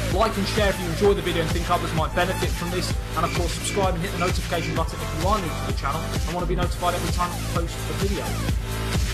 Like and share if you enjoy the video and think others might benefit from this, and of course subscribe and hit the notification button if you are new to the channel and want to be notified every time I post a video.